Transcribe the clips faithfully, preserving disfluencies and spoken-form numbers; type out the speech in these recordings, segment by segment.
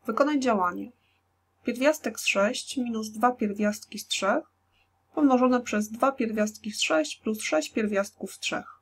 Wykonaj działanie. Pierwiastek z sześć minus dwa pierwiastki z trzech pomnożone przez dwa pierwiastki z sześć plus sześć pierwiastków z trzech.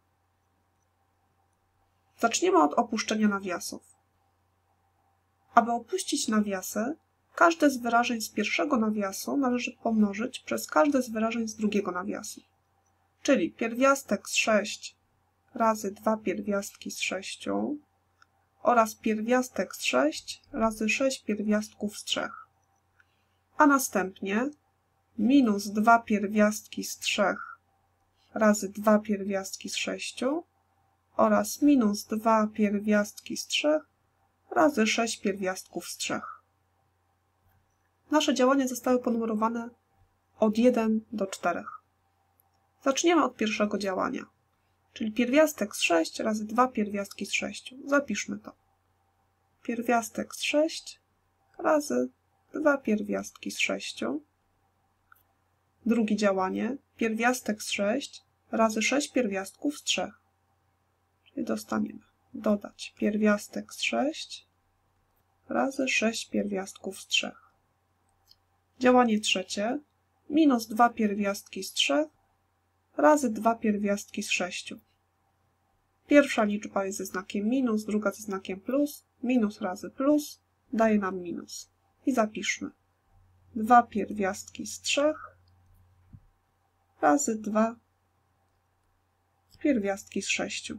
Zaczniemy od opuszczenia nawiasów. Aby opuścić nawiasy, każde z wyrażeń z pierwszego nawiasu należy pomnożyć przez każde z wyrażeń z drugiego nawiasu. Czyli pierwiastek z sześć razy dwa pierwiastki z sześciu oraz pierwiastek z sześć razy sześć pierwiastków z trzech. A następnie minus dwa pierwiastki z trzech razy dwa pierwiastki z sześciu oraz minus dwa pierwiastki z trzech razy sześć pierwiastków z trzech. Nasze działania zostały ponumerowane od jeden do czterech. Zaczniemy od pierwszego działania, czyli pierwiastek z sześć razy dwa pierwiastki z sześciu. Zapiszmy to. Pierwiastek z sześć razy dwa pierwiastki z sześciu. Drugie działanie, pierwiastek z sześć razy sześć pierwiastków z trzech. Czyli dostaniemy dodać pierwiastek z sześć razy sześć pierwiastków z trzech. Działanie trzecie, minus dwa pierwiastki z trzech razy dwa pierwiastki z sześciu. Pierwsza liczba jest ze znakiem minus, druga ze znakiem plus. Minus razy plus daje nam minus. I zapiszmy. dwa pierwiastki z trzech razy dwa pierwiastki z sześciu.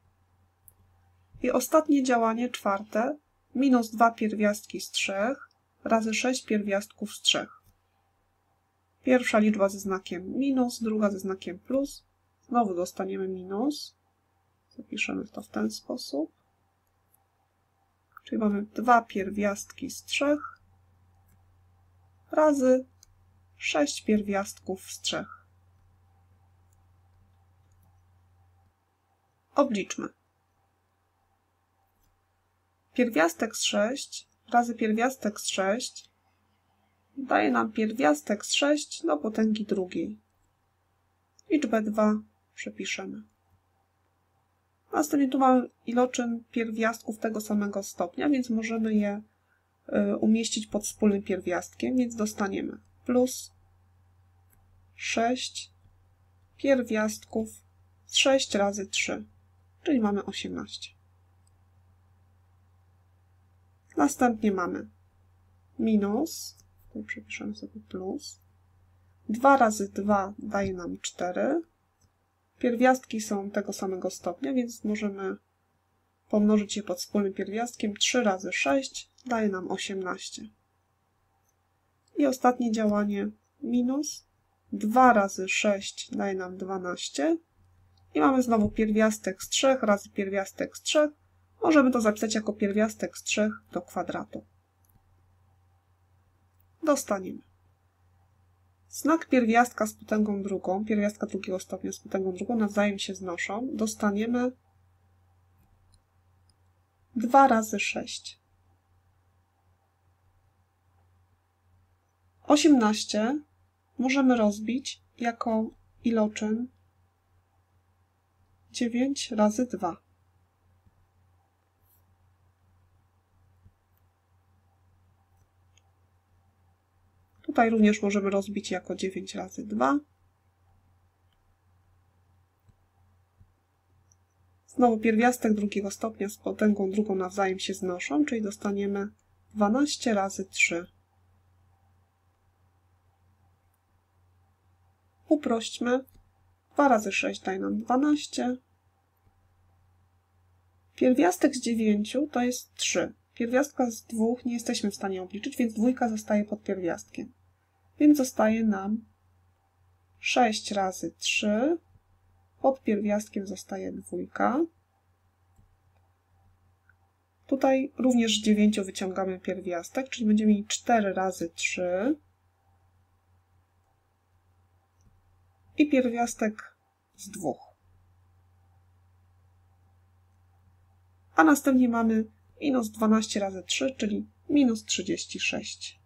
I ostatnie działanie, czwarte, minus dwa pierwiastki z trzech razy sześć pierwiastków z trzech. Pierwsza liczba ze znakiem minus, druga ze znakiem plus. Znowu dostaniemy minus. Zapiszemy to w ten sposób. Czyli mamy dwa pierwiastki z trzech razy sześć pierwiastków z trzech. Obliczmy. Pierwiastek z sześć razy pierwiastek z sześć daje nam pierwiastek z sześć do potęgi drugiej. Liczbę dwa przepiszemy. Następnie tu mamy iloczyn pierwiastków tego samego stopnia, więc możemy je umieścić pod wspólnym pierwiastkiem, więc dostaniemy plus sześć pierwiastków z sześć razy trzy, czyli mamy osiemnaście. Następnie mamy minus, tutaj przepiszemy sobie plus, dwa razy dwa daje nam cztery. Pierwiastki są tego samego stopnia, więc możemy pomnożyć je pod wspólnym pierwiastkiem. trzy razy sześć daje nam osiemnaście. I ostatnie działanie minus dwa razy sześć daje nam dwanaście. I mamy znowu pierwiastek z trzech razy pierwiastek z trzech. Możemy to zapisać jako pierwiastek z trzech do kwadratu. Dostaniemy znak pierwiastka z potęgą drugą, pierwiastka drugiego stopnia z potęgą drugą nawzajem się znoszą. Dostaniemy dwa razy sześć. osiemnaście możemy rozbić jako iloczyn dziewięć razy dwa. Tutaj również możemy rozbić jako dziewięć razy dwa. Znowu pierwiastek drugiego stopnia z potęgą drugą nawzajem się znoszą, czyli dostaniemy dwanaście razy trzy. Uprośćmy. dwa razy sześć daje nam dwanaście. Pierwiastek z dziewięciu to jest trzy. Pierwiastka z dwóch nie jesteśmy w stanie obliczyć, więc dwójka zostaje pod pierwiastkiem. Więc zostaje nam sześć razy trzy. Pod pierwiastkiem zostaje dwójka. Tutaj również z dziewięciu wyciągamy pierwiastek, czyli będziemy mieli cztery razy trzy. I pierwiastek z dwóch. A następnie mamy minus dwanaście razy trzy, czyli minus trzydzieści sześć.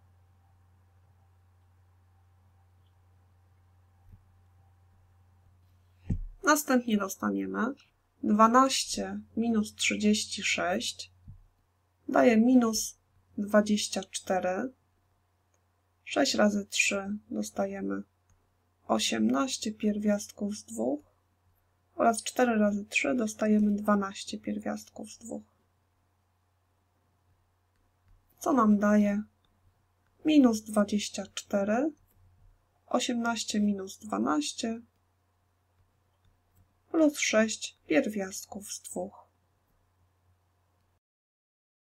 Następnie dostaniemy dwanaście minus trzydzieści sześć daje minus dwadzieścia cztery. sześć razy trzy dostajemy osiemnaście pierwiastków z dwóch oraz cztery razy trzy dostajemy dwanaście pierwiastków z dwóch. Co nam daje minus dwadzieścia cztery, osiemnaście minus dwanaście plus sześć pierwiastków z dwóch.